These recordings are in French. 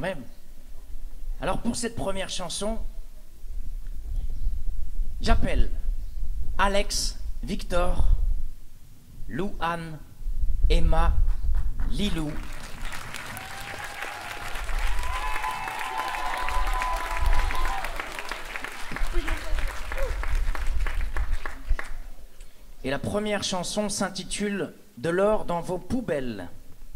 même. Alors pour cette première chanson, j'appelle Alex, Victor, Lou-Anne, Emma, Lilou. Et la première chanson s'intitule « De l'or dans vos poubelles ».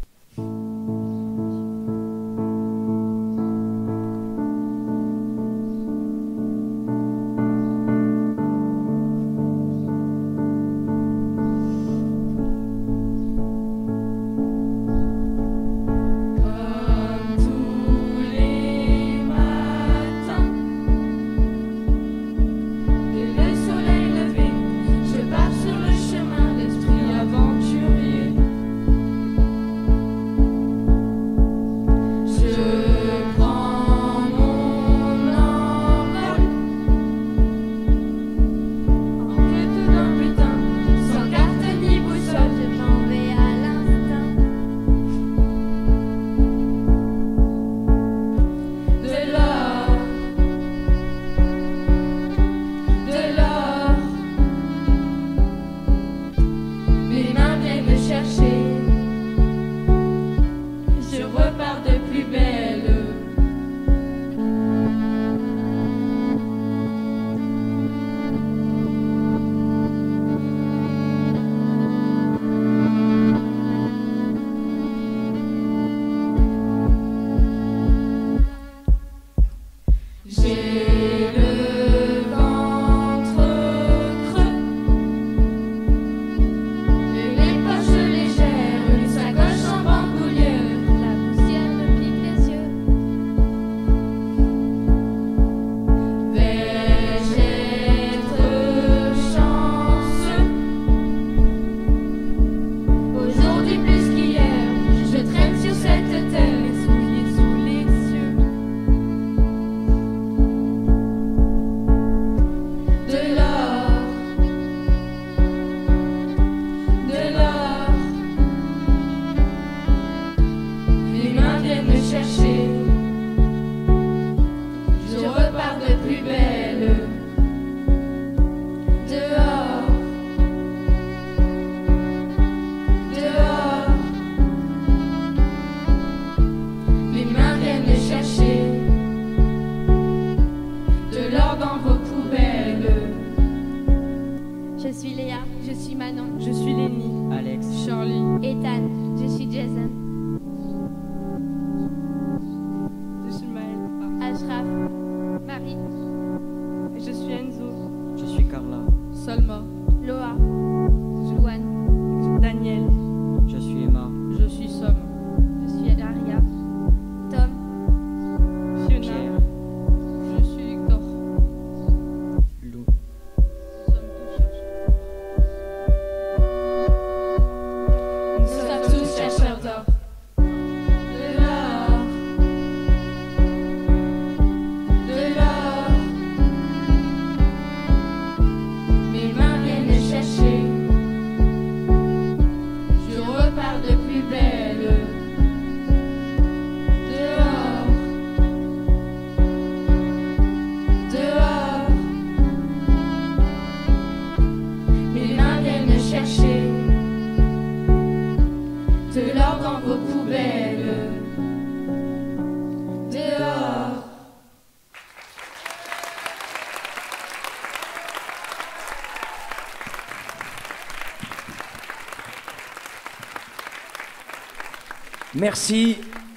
Merci.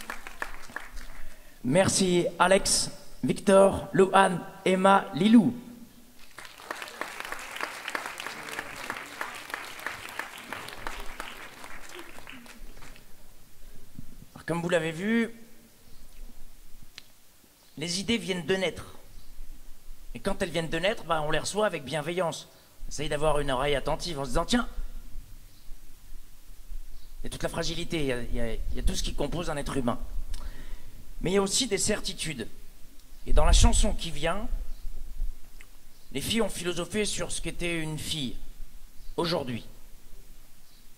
Merci Alex, Victor, Lou-Anne, Emma, Lilou. Alors, comme vous l'avez vu, les idées viennent de naître. Et quand elles viennent de naître, on les reçoit avec bienveillance. On essaye d'avoir une oreille attentive en se disant tiens, il y a toute la fragilité, il y a tout ce qui compose un être humain. Mais il y a aussi des certitudes. Et dans la chanson qui vient, les filles ont philosophé sur ce qu'était une fille aujourd'hui.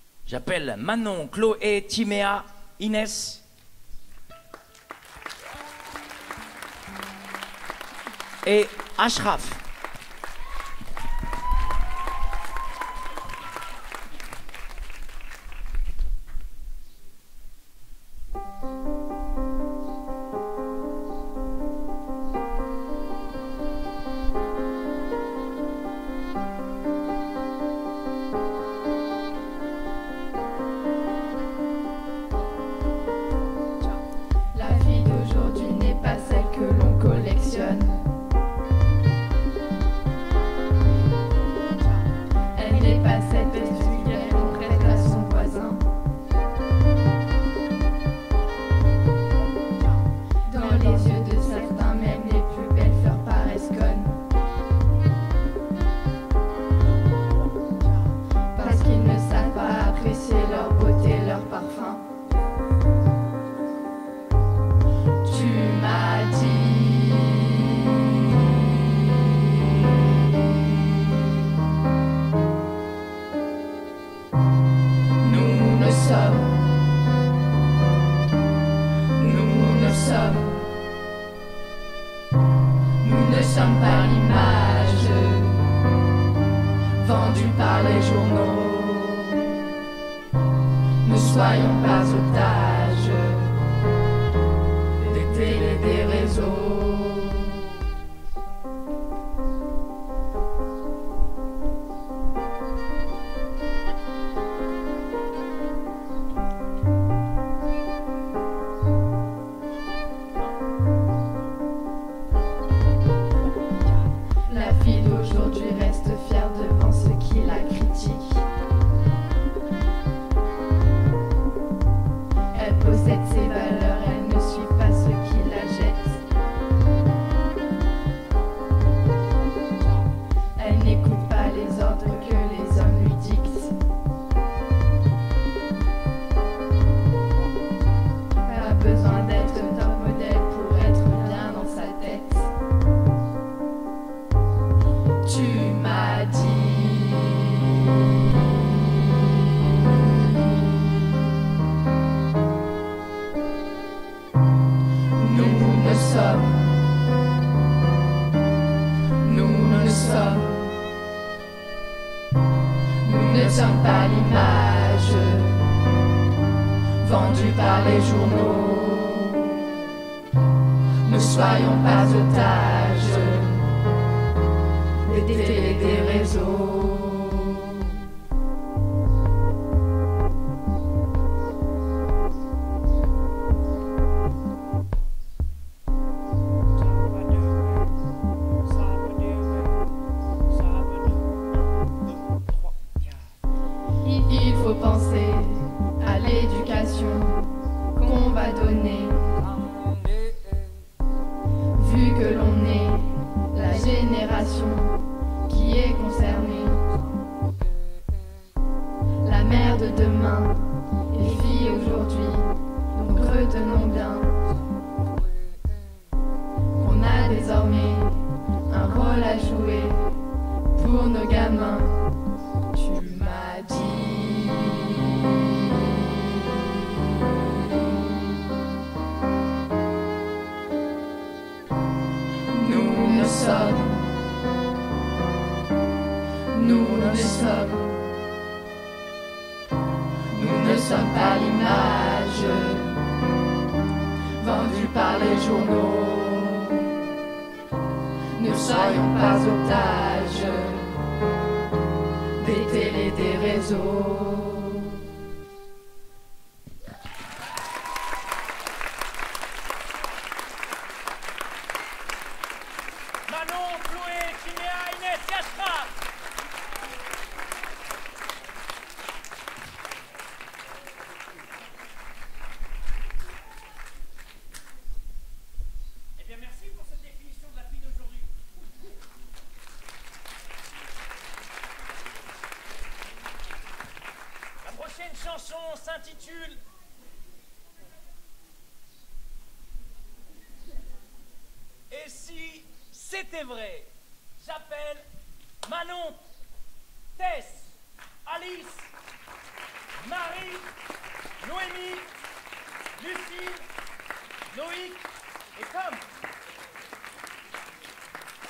J'appelle Manon, Chloé, Timéa, Inès. et Ashraf. Chanson s'intitule Et si c'était vrai. J'appelle Manon, Tess, Alice, Marie, Noémie, Lucille, Loïc et Tom.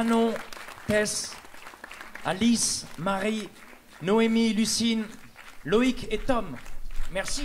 Manon, Tess, Alice, Marie, Noémie, Lucine, Loïc et Tom. Merci.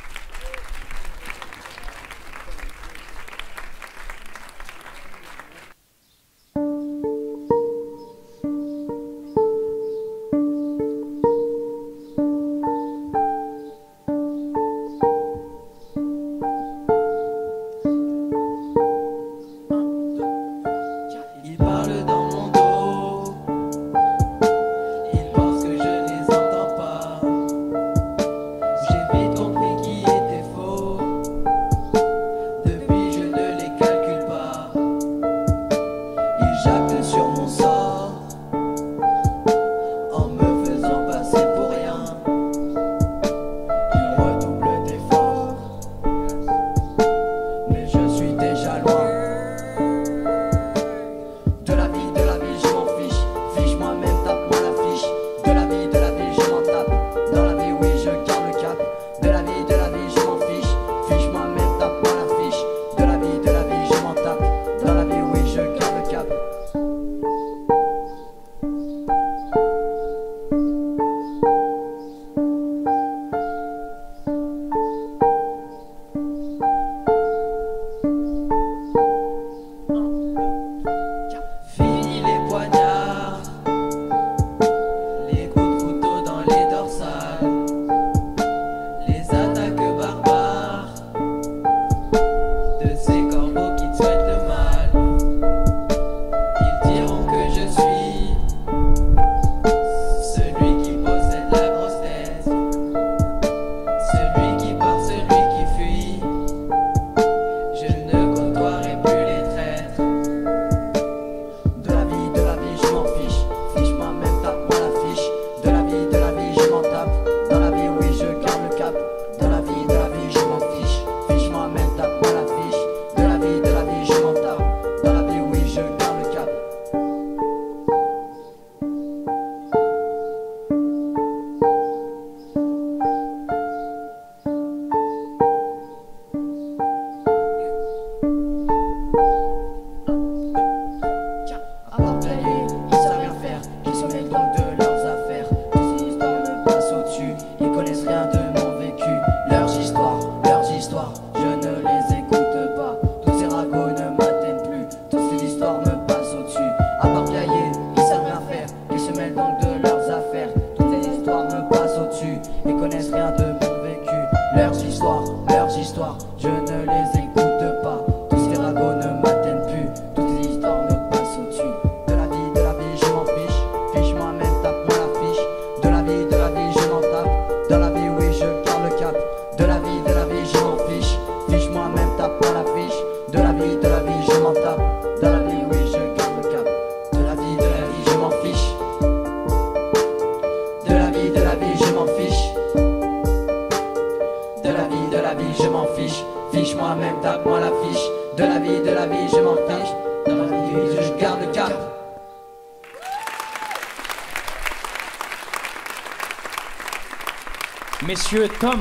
Messieurs Tom,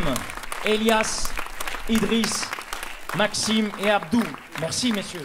Elias, Idriss, Maxime et Abdou. Merci messieurs.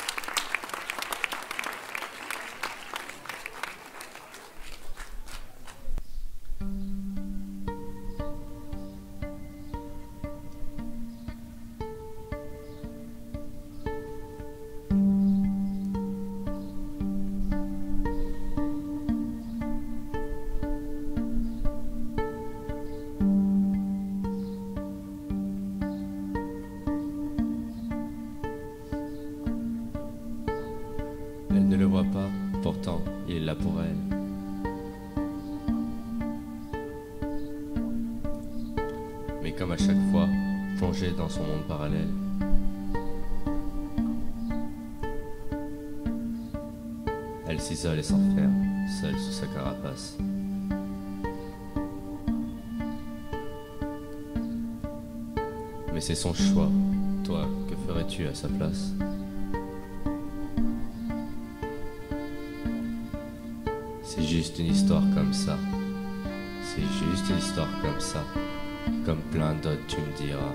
Elle ne le voit pas, pourtant il est là pour elle. Mais comme à chaque fois, plongée dans son monde parallèle. Elle s'isole et s'enferme, seule sous sa carapace. Mais c'est son choix. Toi, que ferais-tu à sa place ? C'est juste une histoire comme ça. C'est juste une histoire comme ça. Comme plein d'autres, tu me diras.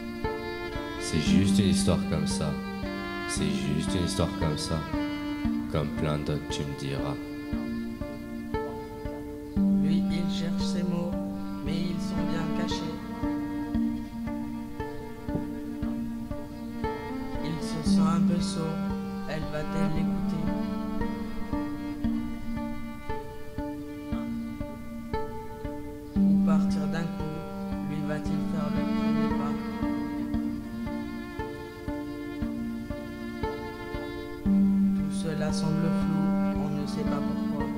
C'est juste une histoire comme ça. C'est juste une histoire comme ça. comme plein d'autres tu me diras. Lui, il cherche ses mots, mais ils sont bien cachés. Il se sent un peu sourd, elle va-t-elle l'écouter? Ou partir d'un coup, lui va-t-il faire le premier pas? Tout cela semble flou, on ne sait pas pourquoi.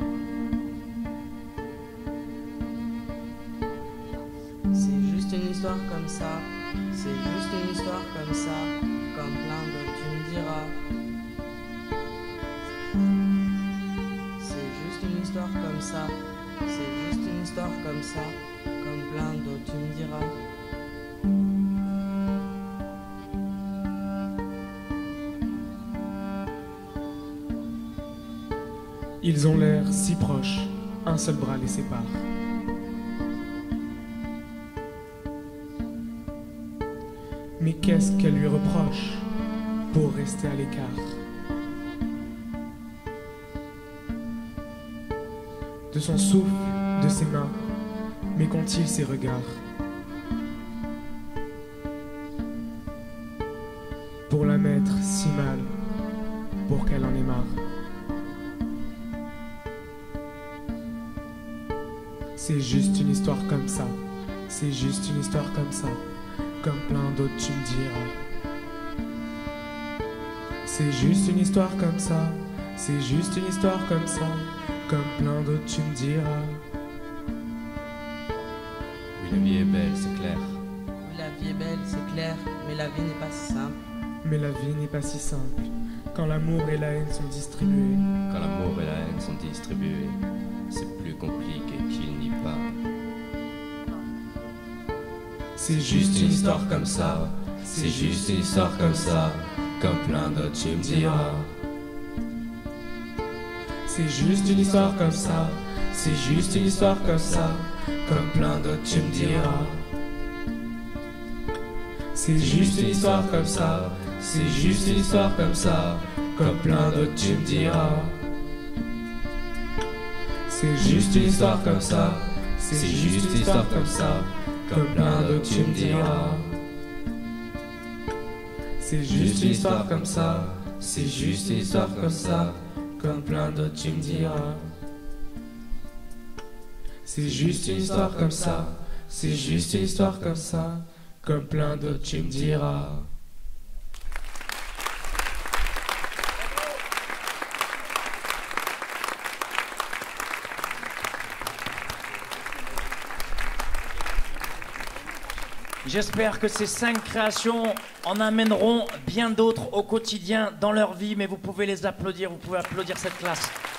C'est juste une histoire comme ça, c'est juste une histoire comme ça, comme plein d'autres tu me diras. C'est juste une histoire comme ça, c'est juste une histoire comme ça, comme plein d'autres tu me diras. Ils ont l'air si proches, un seul bras les sépare. Mais qu'est-ce qu'elle lui reproche pour rester à l'écart? De son souffle, de ses mains, mais qu'ont-ils ses regards? Pour la mettre si mal, pour qu'elle en ait marre. C'est juste une histoire comme ça, c'est juste une histoire comme ça, comme plein d'autres tu me diras. C'est juste une histoire comme ça, c'est juste une histoire comme ça, comme plein d'autres tu me diras. Oui, la vie est belle, c'est clair. Oui, la vie est belle, c'est clair, mais la vie n'est pas si simple. Mais la vie n'est pas si simple, quand l'amour et la haine sont distribués. Quand l'amour et la haine sont distribués, c'est plus compliqué qu'il n'y paraît. C'est Juste une histoire comme ça, c'est juste une histoire comme ça, comme plein d'autres tu me diras. C'est juste une histoire comme ça, c'est juste une histoire comme ça, comme plein d'autres tu me diras. C'est juste une histoire comme ça, c'est juste une histoire comme ça, comme plein d'autres tu me diras. C'est juste une histoire comme ça, c'est juste une histoire comme ça, comme plein d'autres tu me diras. C'est juste une histoire comme ça, c'est juste une histoire comme ça, comme plein d'autres tu me diras. C'est juste une histoire comme ça, c'est juste une histoire comme ça, comme plein d'autres tu me diras. J'espère que ces 5 créations en amèneront bien d'autres au quotidien dans leur vie, mais vous pouvez les applaudir, vous pouvez applaudir cette classe.